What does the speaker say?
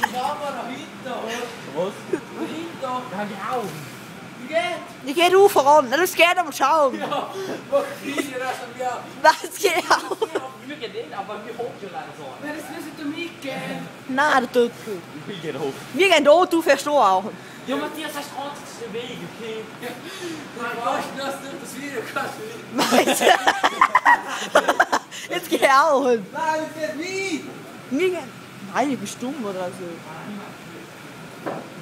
Kamera hinten. Was? Hinten. Ja, genau. Wie geht? Ich gehe rauf voran. Du gehst aber schauen. Ja, mach kleiner als wir. Was geht auch? Wir gehen nicht, aber wir hocken schon leider so. Wenn es nicht um mich geht. Nein, der Töpfel. Wir gehen hoch. Wir gehen dort, du fährst du auch. Ja, Matthias, hast du ganz den Weg, okay? Dann weißt du, dass du das Video kannst. Jetzt geh ich auch. Nein, es geht nicht. Wir gehen. Nein, ich bin stumm oder so.